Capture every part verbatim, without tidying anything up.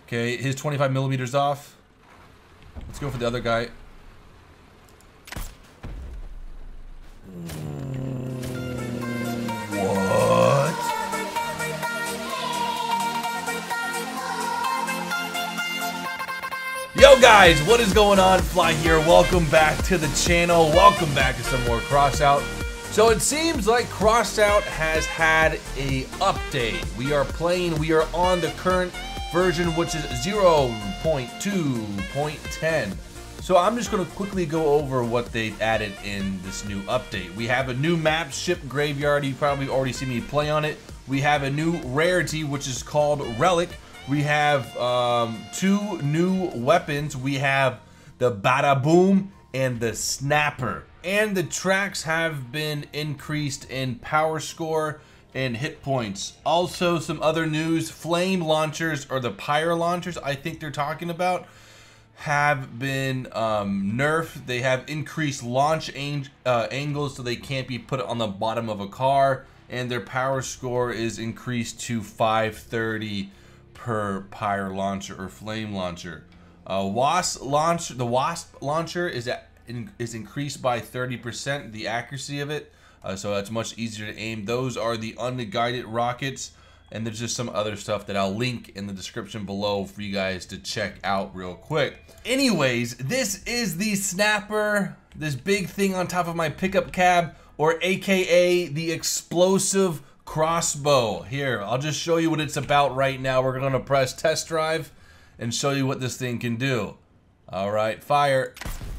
Okay, his twenty-five millimeters off. Let's go for the other guy. What? Yo guys, what is going on? Fly here. Welcome back to the channel. Welcome back to some more Crossout. So it seems like Crossout has had a update. We are playing, we are on the current version, which is zero point two point ten. So I'm just gonna quickly go over what they've added in this new update. We have a new map, Ship Graveyard. You probably already seen me play on it. We have a new rarity, which is called Relic. We have um, two new weapons. We have the Bada Boom and the Snapper. And the tracks have been increased in power score and hit points. Also, some other news, flame launchers, or the pyro launchers I think they're talking about, have been um, nerfed. They have increased launch ang uh, angles so they can't be put on the bottom of a car, and their power score is increased to five thirty per pyro launcher or flame launcher. Uh, wasp launch, the wasp launcher is at, in, is increased by thirty percent, the accuracy of it, uh, so that's much easier to aim. Those are the unguided rockets, and there's just some other stuff that I'll link in the description below for you guys to check out real quick. Anyways, this is the Snapper, this big thing on top of my pickup cab, or A K A the explosive crossbow. Here, I'll just show you what it's about right now. We're gonna press test drive and show you what this thing can do. All right, fire.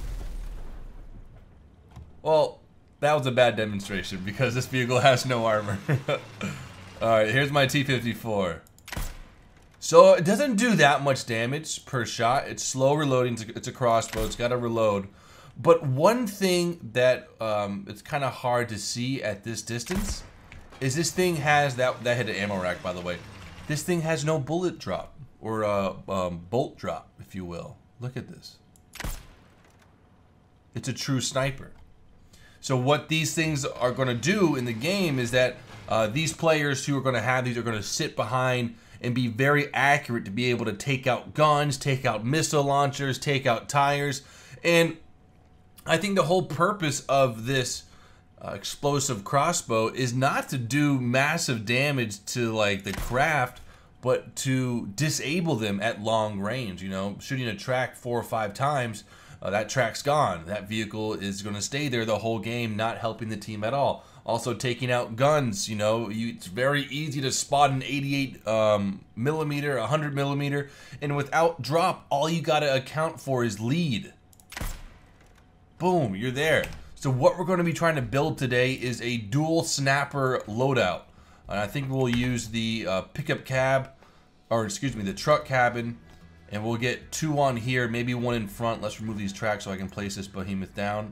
Well, that was a bad demonstration because this vehicle has no armor. All right, here's my T fifty-four. So it doesn't do that much damage per shot. It's slow reloading. It's a crossbow. It's got to reload. But one thing that um, it's kind of hard to see at this distance is this thing has that that hit an ammo rack, by the way. This thing has no bullet drop or uh, um, bolt drop, if you will. Look at this. It's a true sniper. So what these things are going to do in the game is that uh, these players who are going to have these are going to sit behind and be very accurate to be able to take out guns, take out missile launchers, take out tires. And I think the whole purpose of this uh, explosive crossbow is not to do massive damage to like the craft, but to disable them at long range. You know, shooting a track four or five times, Uh, that track's gone. That vehicle is going to stay there the whole game, not helping the team at all. Also, taking out guns. You know, you, it's very easy to spot an eighty-eight um, millimeter, one hundred millimeter, and without drop, all you got to account for is lead. Boom, you're there. So what we're going to be trying to build today is a dual snapper loadout. And I think we'll use the uh, pickup cab, or excuse me, the truck cabin. And we'll get two on here, maybe one in front. Let's remove these tracks so I can place this behemoth down.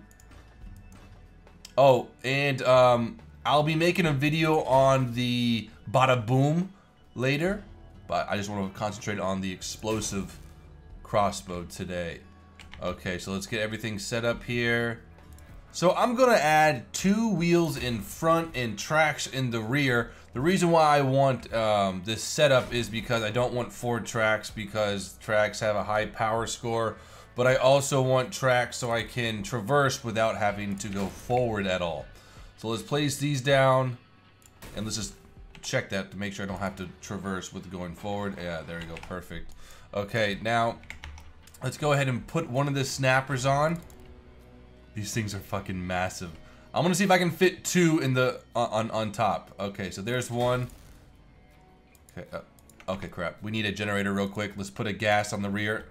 Oh, and um, I'll be making a video on the Bada Boom later, but I just want to concentrate on the explosive crossbow today. Okay, so let's get everything set up here. So I'm gonna add two wheels in front and tracks in the rear. The reason why I want um, this setup is because I don't want four tracks because tracks have a high power score, but I also want tracks so I can traverse without having to go forward at all. So let's place these down and let's just check that to make sure I don't have to traverse with going forward. Yeah, there we go, perfect. Okay, now let's go ahead and put one of the snappers on. These things are fucking massive. I'm gonna see if I can fit two in the on on top. Okay, so there's one. Okay, uh, okay, crap. We need a generator real quick. Let's put a gas on the rear.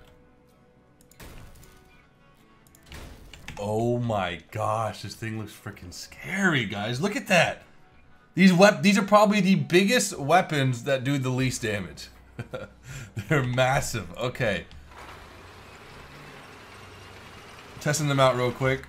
Oh my gosh, this thing looks freaking scary, guys. Look at that. These wep these are probably the biggest weapons that do the least damage. They're massive. Okay. Testing them out real quick.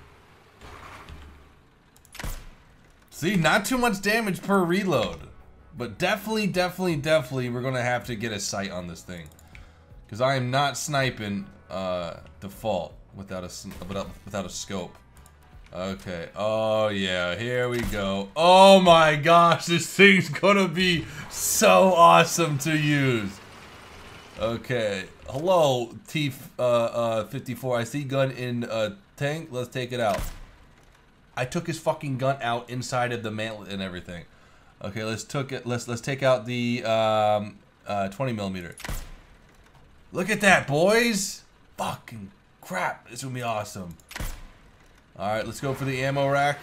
See, not too much damage per reload. But definitely, definitely, definitely we're going to have to get a sight on this thing. Because I am not sniping uh, default without a, without, without a scope. Okay. Oh, yeah. Here we go. Oh, my gosh. This thing's going to be so awesome to use. Okay. Hello, T fifty-four. I see gun in uh, tank. Let's take it out. I took his fucking gun out inside of the mantlet and everything. Okay, let's took it. Let's let's take out the um, uh, twenty millimeter. Look at that, boys! Fucking crap! This would be awesome. All right, let's go for the ammo rack.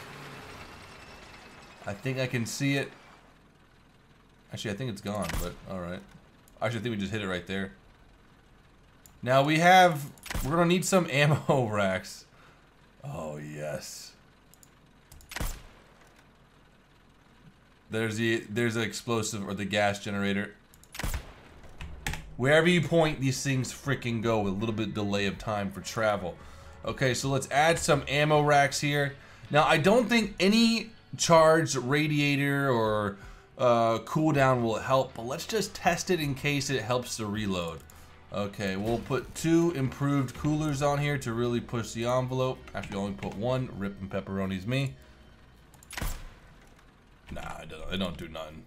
I think I can see it. Actually, I think it's gone, but all right. Actually, I think we just hit it right there. Now we have. We're gonna need some ammo racks. Oh yes. There's the there's the explosive or the gas generator. Wherever you point, these things freaking go with a little bit delay of time for travel. Okay, so let's add some ammo racks here. Now I don't think any charged radiator or uh, cooldown will help, but let's just test it in case it helps to reload. Okay, we'll put two improved coolers on here to really push the envelope. Actually, only put one. Rip and pepperoni's me. Nah, I don't, I don't do nothing.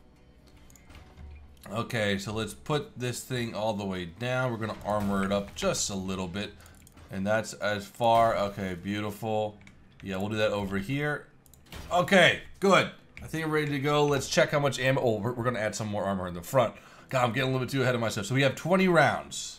Okay, so let's put this thing all the way down. We're gonna armor it up just a little bit. And that's as far. Okay, beautiful. Yeah, we'll do that over here. Okay, good. I think I'm ready to go. Let's check how much ammo. Oh, we're, we're gonna add some more armor in the front. God, I'm getting a little bit too ahead of myself. So we have twenty rounds.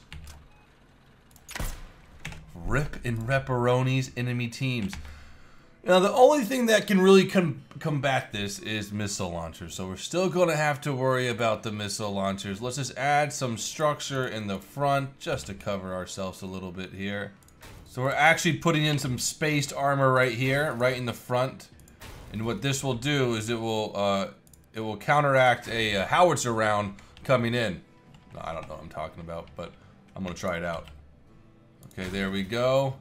Rip and Repperonis enemy teams. Now, the only thing that can really com combat this is missile launchers. So we're still going to have to worry about the missile launchers. Let's just add some structure in the front just to cover ourselves a little bit here. So we're actually putting in some spaced armor right here, right in the front. And what this will do is it will uh, it will counteract a, a howitzer round coming in. I don't know what I'm talking about, but I'm going to try it out. Okay, there we go.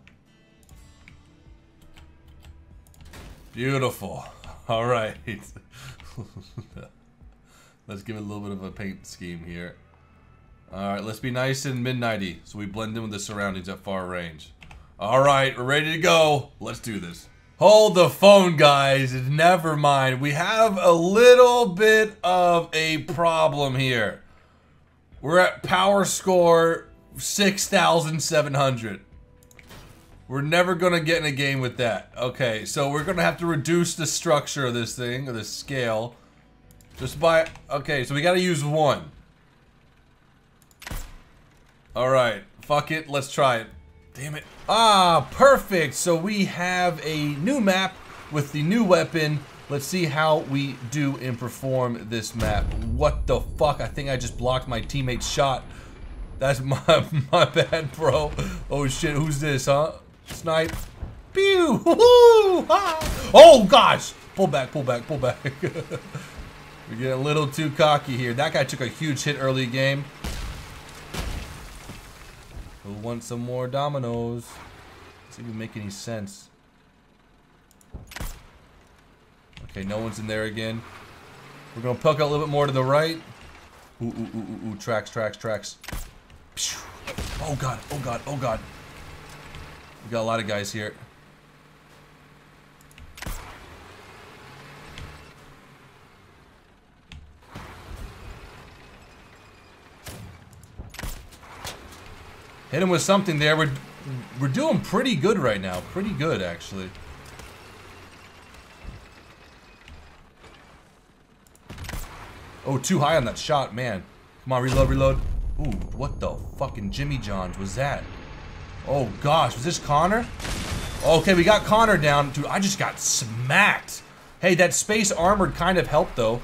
Beautiful. All right. Let's give it a little bit of a paint scheme here. All right, let's be nice and midnighty so we blend in with the surroundings at far range. All right, we're ready to go. Let's do this. Hold the phone, guys. Never mind. We have a little bit of a problem here. We're at power score six thousand seven hundred. We're never gonna get in a game with that. Okay, so we're gonna have to reduce the structure of this thing, or the scale. Just by, okay, so we gotta use one. Alright, fuck it, let's try it. Damn it. Ah, perfect! So we have a new map with the new weapon. Let's see how we do and perform this map. What the fuck? I think I just blocked my teammate's shot. That's my, my bad, bro. Oh shit, who's this, huh? Snipe. Pew! Woohoo! Ah! Oh gosh! Pull back, pull back, pull back. We're getting a little too cocky here. That guy took a huge hit early game. Who wants some more dominoes? Doesn't even make any sense. Okay, no one's in there again. We're gonna poke out a little bit more to the right. Ooh, ooh, ooh, ooh, ooh. Tracks, tracks, tracks. Oh god, oh god, oh god. We got a lot of guys here. Hit him with something there. We're we're doing pretty good right now. Pretty good, actually. Oh, too high on that shot, man. Come on, reload, reload. Ooh, what the fucking Jimmy Johns was that? Oh gosh, was this Connor? Okay, we got Connor down. Dude, I just got smacked. Hey, that space armored kind of helped though.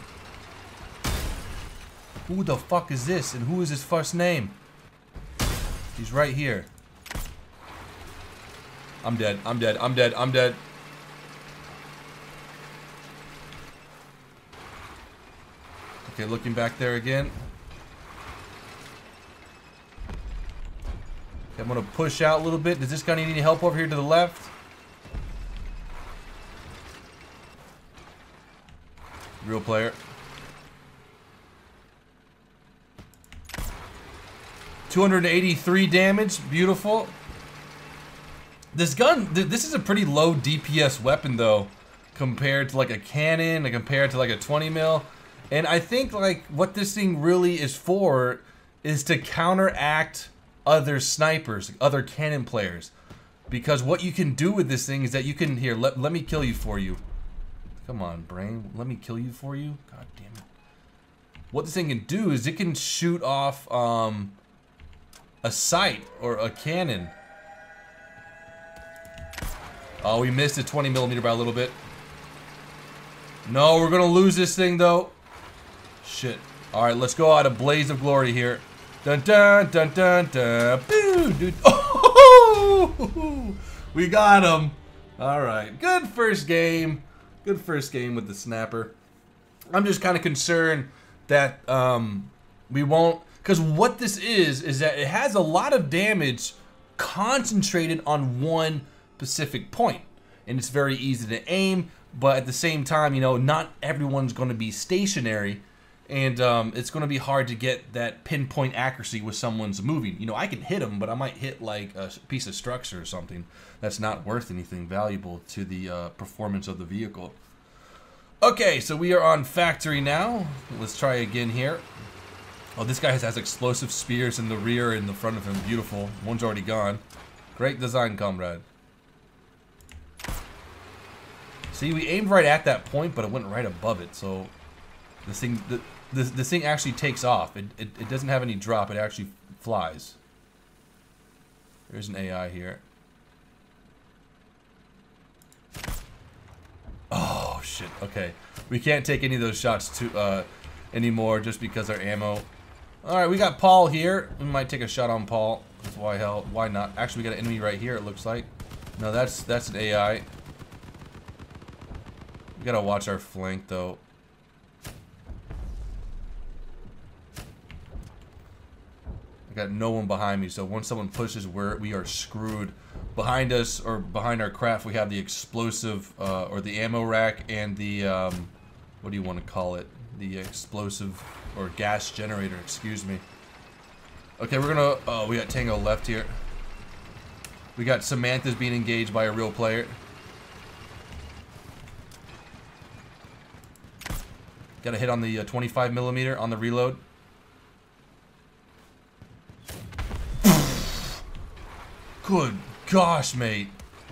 Who the fuck is this? And who is his first name? He's right here. I'm dead, I'm dead, I'm dead, I'm dead. Okay, looking back there again. I'm gonna push out a little bit. Does this guy need any help over here to the left? Real player. two hundred eighty-three damage. Beautiful. This gun, th this is a pretty low D P S weapon though, compared to like a cannon, and compared to like a twenty mil. And I think like what this thing really is for is to counteract other snipers, other cannon players. Because what you can do with this thing is that you can, here, let, let me kill you for you. Come on, brain, let me kill you for you. God damn it. What this thing can do is it can shoot off um, a sight or a cannon. Oh, we missed a twenty millimeter by a little bit. No, we're gonna lose this thing though. Shit. All right, let's go out a blaze of glory here. Dun dun dun dun dun. Boo, dude. Oh, we got him. All right, good first game. Good first game with the snapper. I'm just kind of concerned that um, we won't, because what this is is that it has a lot of damage concentrated on one specific point, and it's very easy to aim. But at the same time, you know, not everyone's going to be stationary, and um, it's going to be hard to get that pinpoint accuracy with someone's moving. You know, I can hit them, but I might hit like a piece of structure or something that's not worth anything valuable to the uh, performance of the vehicle. Okay, so we are on factory now. Let's try again here. Oh, this guy has, has explosive spears in the rear and the front of him. Beautiful. One's already gone. Great design, comrade. See, we aimed right at that point, but it went right above it. So this thing, the, this, this thing actually takes off. It, it, it doesn't have any drop. It actually flies. There's an A I here. Oh shit. Okay, we can't take any of those shots to uh, anymore just because our ammo. All right, we got Paul here. We might take a shot on Paul. That's why hell, why not? Actually, we got an enemy right here. It looks like. No, that's that's an A I. We gotta watch our flank though. I got no one behind me, so once someone pushes, we're, we are screwed. Behind us, or behind our craft, we have the explosive, uh, or the ammo rack, and the, um, what do you want to call it? The explosive, or gas generator, excuse me. Okay, we're gonna, oh, we got Tango left here. We got Samantha's being engaged by a real player. Got a hit on the uh, twenty-five millimeter on the reload. Good gosh, mate.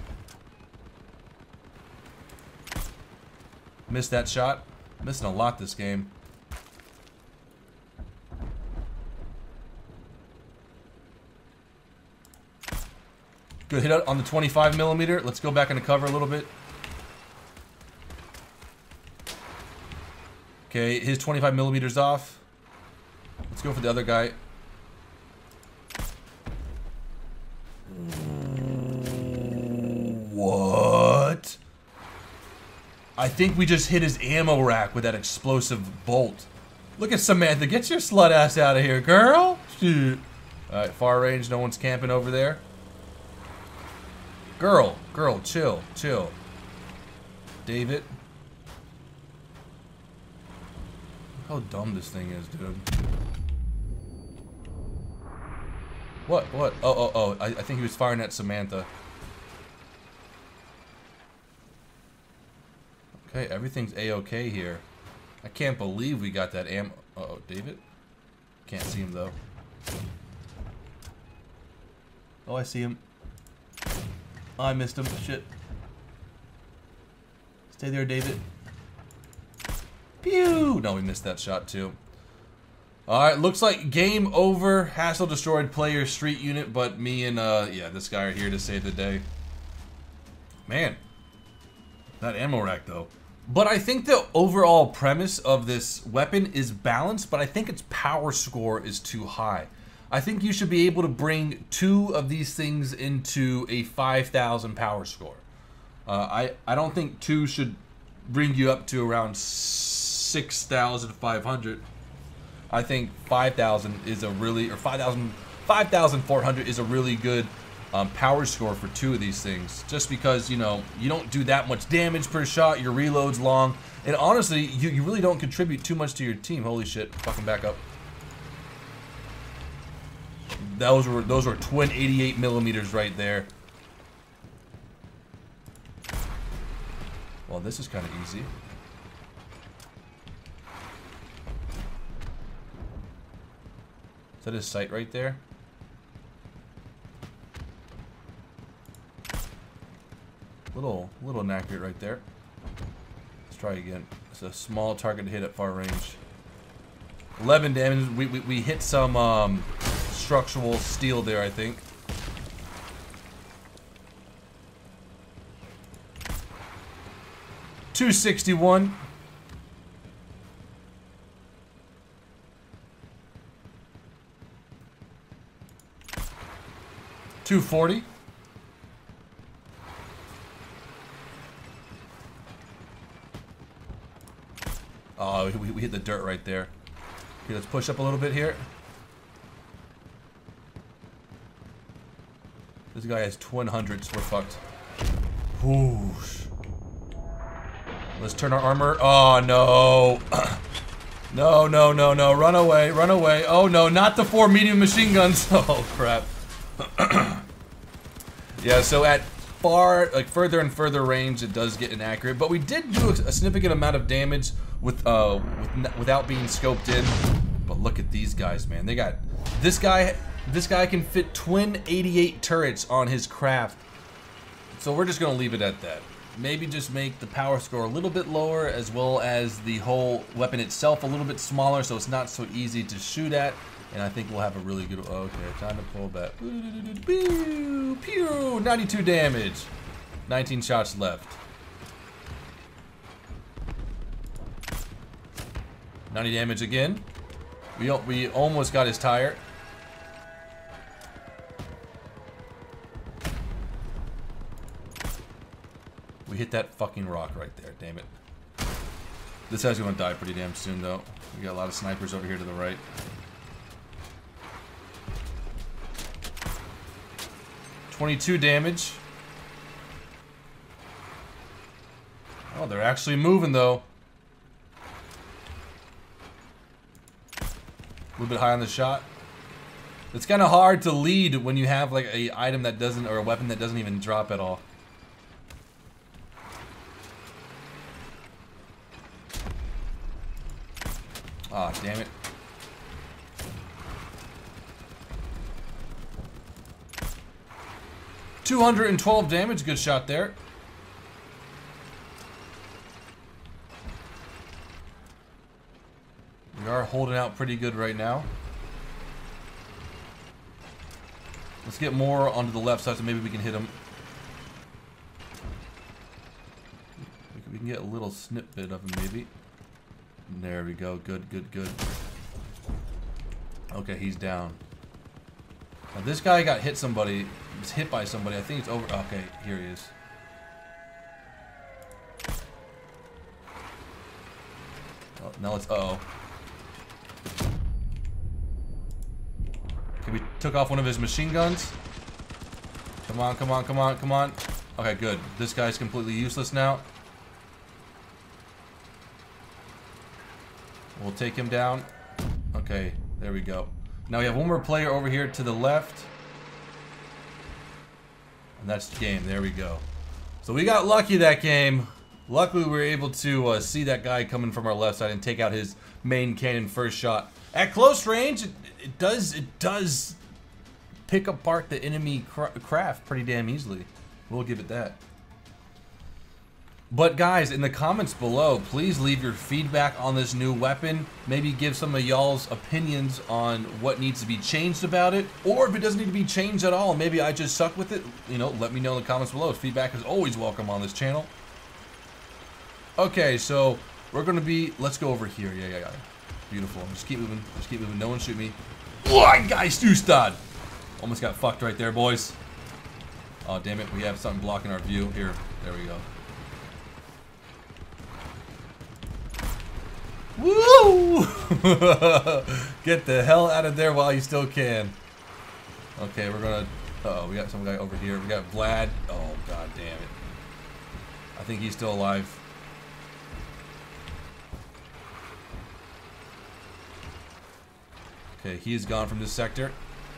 Missed that shot. Missing a lot this game. Good hit on the twenty-five millimeter. Let's go back into cover a little bit. Okay, his twenty-five millimeters off. Let's go for the other guy. What? I think we just hit his ammo rack with that explosive bolt. Look at Samantha. Get your slut ass out of here, girl. Shoot. Alright, far range. No one's camping over there. Girl. Girl, chill. Chill. David. Look how dumb this thing is, dude. What? What? Oh, oh, oh. I, I think he was firing at Samantha. Okay, everything's A-okay here. I can't believe we got that am- Uh-oh, David? Can't see him, though. Oh, I see him. Oh, I missed him. Shit. Stay there, David. Pew! No, we missed that shot, too. Alright, looks like game over. Hassel destroyed player street unit, but me and, uh, yeah, this guy are here to save the day. Man. That ammo rack, though. But I think the overall premise of this weapon is balanced, but I think its power score is too high. I think you should be able to bring two of these things into a five thousand power score. Uh, I, I don't think two should bring you up to around six thousand five hundred. I think five thousand is a really, or five thousand, five thousand four hundred is a really good Um, power score for two of these things, just because, you know, you don't do that much damage per shot, your reload's long, and honestly, you, you really don't contribute too much to your team. Holy shit, fucking back up. Those were, those were twin eighty-eight millimeters right there. Well, this is kind of easy. Is that his sight right there? Little, little inaccurate right there. Let's try again. It's a small target to hit at far range. eleven damage. We, we, we hit some um, structural steel there, I think. two sixty-one. two forty. Oh, we, we hit the dirt right there. Okay, let's push up a little bit here. This guy has twin hundreds. We're fucked. Whoosh. Let's turn our armor. Oh, no. No, no, no, no. Run away. Run away. Oh, no. Not the four medium machine guns. Oh, crap. Yeah, so at far, like further and further range, it does get inaccurate. But we did do a, a significant amount of damage with, uh, with, without being scoped in. But look at these guys, man. They got... This guy... This guy can fit twin eighty-eight turrets on his craft. So we're just going to leave it at that. Maybe just make the power score a little bit lower, as well as the whole weapon itself a little bit smaller, so it's not so easy to shoot at. And I think we'll have a really good... Okay, time to pull back. Pew! Pew! ninety-two damage. nineteen shots left. ninety damage again. We, we almost got his tire. We hit that fucking rock right there, damn it. This guy's gonna die pretty damn soon, though. We got a lot of snipers over here to the right. twenty-two damage. Oh, they're actually moving, though. A little bit high on the shot. It's kind of hard to lead when you have like a item that doesn't, or a weapon that doesn't even drop at all. Ah, oh, damn it. two hundred twelve damage, good shot there. We are holding out pretty good right now. Let's get more onto the left side so maybe we can hit him. We can get a little snippet of him maybe. There we go. Good, good, good. Okay, he's down. Now this guy got hit somebody. Was hit by somebody. I think it's over. Okay, here he is. Oh, now let's. Uh oh. Okay, we took off one of his machine guns. Come on, come on, come on, come on. Okay, good. This guy's completely useless now. We'll take him down. Okay, there we go. Now we have one more player over here to the left. And that's the game. There we go. So we got lucky that game. Luckily we were able to uh, see that guy coming from our left side and take out his main cannon first shot. At close range, it, it does it does pick apart the enemy cra craft pretty damn easily. We'll give it that. But guys, in the comments below, please leave your feedback on this new weapon. Maybe give some of y'all's opinions on what needs to be changed about it. Or if it doesn't need to be changed at all, maybe I just suck with it. You know, let me know in the comments below. Feedback is always welcome on this channel. Okay, so we're going to be... Let's go over here. Yeah, yeah, yeah. Beautiful. Just keep moving. Just keep moving. No one shoot me. Oh, guys, Stustad! Almost got fucked right there, boys. Oh, damn it. We have something blocking our view. Here. There we go. Woo! Get the hell out of there while you still can. Okay, we're gonna... Uh oh, we got some guy over here. We got Vlad. Oh, god damn it. I think he's still alive. Okay, he is gone from this sector.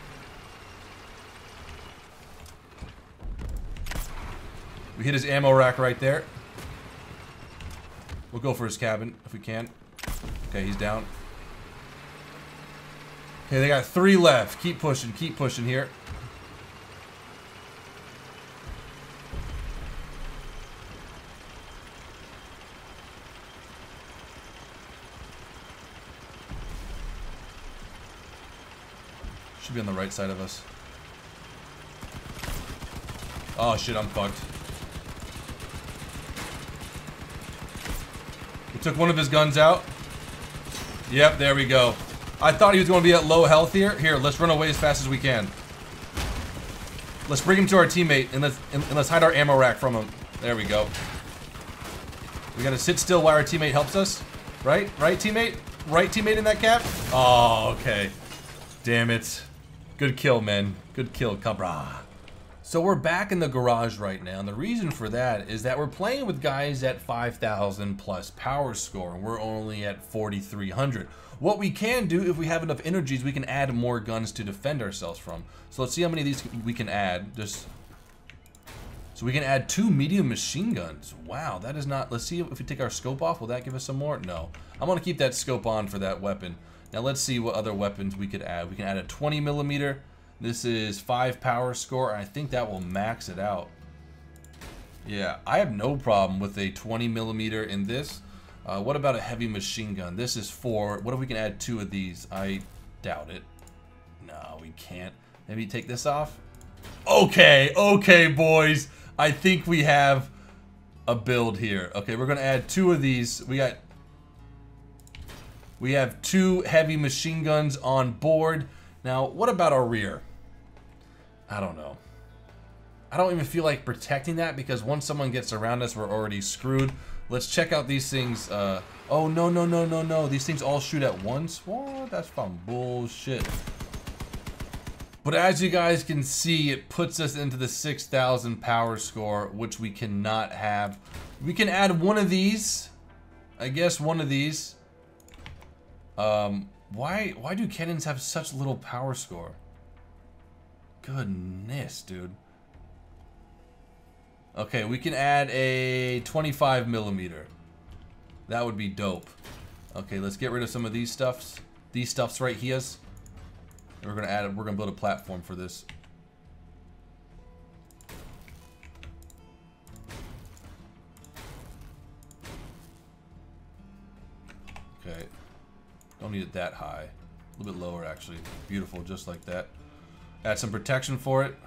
We hit his ammo rack right there. We'll go for his cabin if we can. Okay, he's down. Okay, they got three left. Keep pushing, keep pushing here. Should be on the right side of us. Oh shit, I'm fucked. We took one of his guns out. Yep, there we go. I thought he was going to be at low health here. Here, let's run away as fast as we can. Let's bring him to our teammate and let's and, and let's hide our ammo rack from him. There we go. We gotta sit still while our teammate helps us. Right? Right, teammate? Right, teammate in that cap? Oh, okay. Damn it. Good kill, man. Good kill, Cabra. So we're back in the garage right now, and the reason for that is that we're playing with guys at five thousand plus power score, and we're only at forty-three hundred. What we can do, if we have enough energies, we can add more guns to defend ourselves from. So let's see how many of these we can add. Just so we can add two medium machine guns. Wow, that is not... Let's see if we take our scope off. Will that give us some more? No. I'm going to keep that scope on for that weapon. Now let's see what other weapons we could add. We can add a twenty millimeter. This is five power score, and I think that will max it out. Yeah, I have no problem with a twenty millimeter in this. Uh, what about a heavy machine gun? This is four. What if we can add two of these? I doubt it. No, we can't. Maybe take this off? Okay, okay, boys. I think we have a build here. Okay, we're gonna add two of these. We got... We have two heavy machine guns on board. Now, what about our rear? I don't know. I don't even feel like protecting that because once someone gets around us, we're already screwed. Let's check out these things. Uh, oh, no, no, no, no, no. These things all shoot at once? What? That's some bullshit. But as you guys can see, it puts us into the six thousand power score, which we cannot have. We can add one of these. I guess one of these. Um, why, why do cannons have such little power score? Goodness, dude. Okay, we can add a twenty-five millimeter. That would be dope. Okay, let's get rid of some of these stuffs. These stuffs right here. We're gonna add. We're gonna build a platform for this. Okay. Don't need it that high. A little bit lower, actually. Beautiful, just like that. Add some protection for it.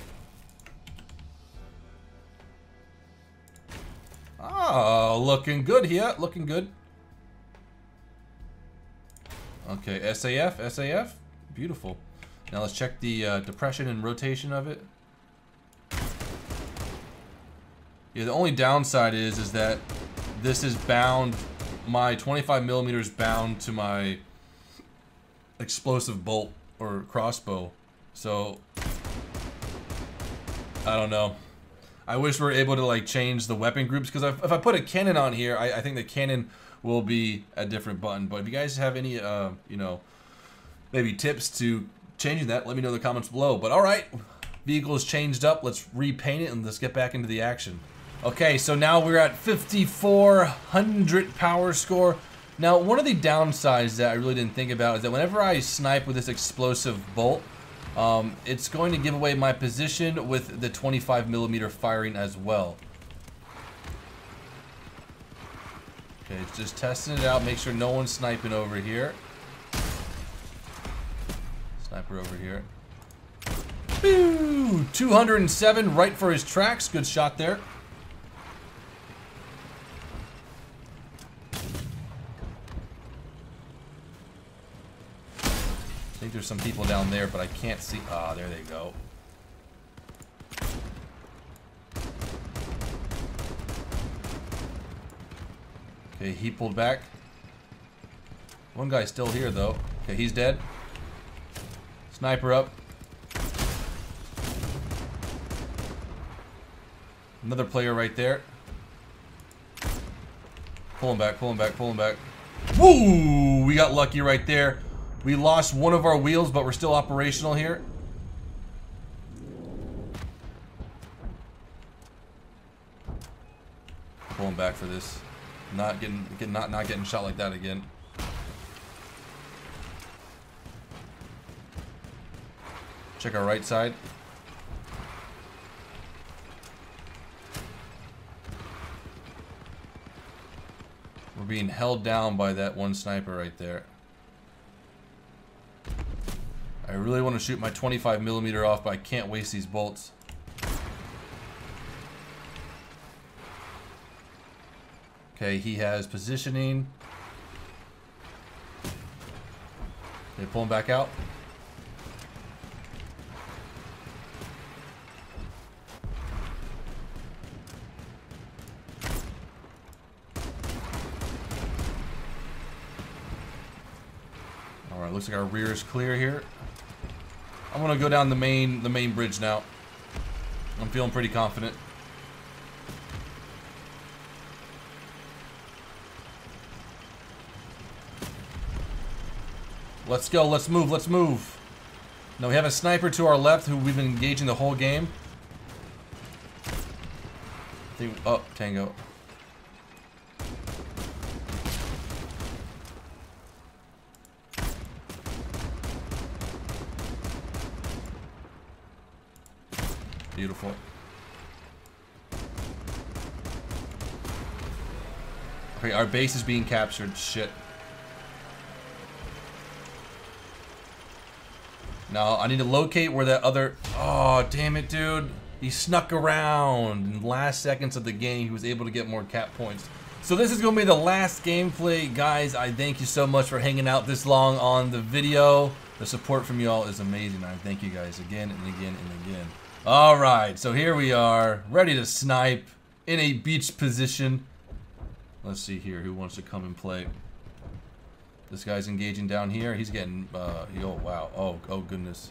Oh, looking good here. Looking good. Okay, S A F, S A F. Beautiful. Now let's check the uh, depression and rotation of it. Yeah, the only downside is is that this is bound. My twenty-five millimeters bound to my explosive bolt or crossbow. So I don't know. I wish we were able to like change the weapon groups because if I put a cannon on here, I, I think the cannon will be a different button. But if you guys have any, uh, you know, maybe tips to changing that, let me know in the comments below. But all right, vehicle is changed up. Let's repaint it and let's get back into the action. Okay, so now we're at fifty-four hundred power score. Now, one of the downsides that I really didn't think about is that whenever I snipe with this explosive bolt, um, it's going to give away my position with the twenty-five millimeter firing as well. Okay, just testing it out. Make sure no one's sniping over here. Sniper over here. Boo! two hundred seven right for his tracks. Good shot there. I think there's some people down there, but I can't see. Ah, oh, there they go. Okay, he pulled back. One guy's still here, though. Okay, he's dead. Sniper up. Another player right there. Pull him back, pull him back, pull him back. Woo! We got lucky right there. We lost one of our wheels, but we're still operational here. Pulling back for this. Not getting, getting not not getting shot like that again. Check our right side. We're being held down by that one sniper right there. I really want to shoot my twenty-five millimeter off, but I can't waste these bolts. Okay, he has positioning. They pull him back out. Alright, looks like our rear is clear here. I'm gonna go down the main the main bridge now. I'm feeling pretty confident. Let's go, let's move, let's move. Now we have a sniper to our left who we've been engaging the whole game. I think, oh, Tango. Beautiful. Okay, our base is being captured. Shit. Now, I need to locate where that other... Oh, damn it, dude. He snuck around. In the last seconds of the game, he was able to get more cap points. So this is going to be the last gameplay. Guys, I thank you so much for hanging out this long on the video. The support from y'all is amazing. I thank you guys again and again and again. Alright, so here we are, ready to snipe in a beach position. Let's see here, who wants to come and play? This guy's engaging down here. He's getting, uh, oh wow, oh, oh goodness.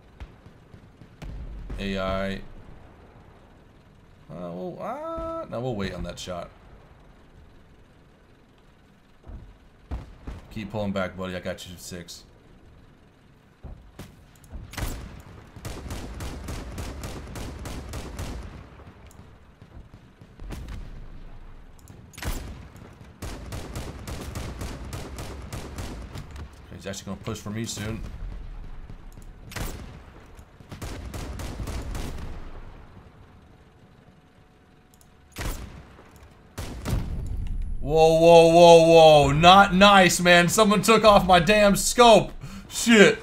A I. Uh, well, uh, no, we'll wait on that shot. Keep pulling back, buddy. I got you six. He's actually going to push for me soon. Whoa, whoa, whoa, whoa. Not nice, man. Someone took off my damn scope. Shit.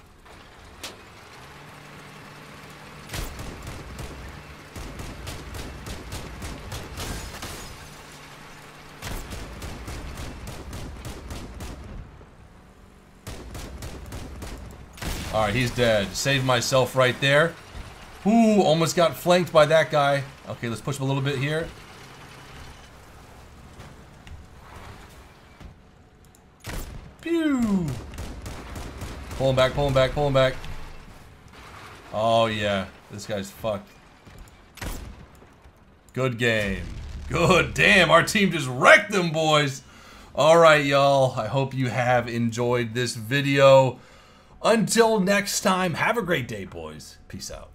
Alright, he's dead. Saved myself right there. Ooh, almost got flanked by that guy. Okay, let's push him a little bit here. Pew! Pull him back, pull him back, pull him back. Oh, yeah. This guy's fucked. Good game. Good. Damn, our team just wrecked them, boys. Alright, y'all. I hope you have enjoyed this video. Until next time, have a great day, boys. Peace out.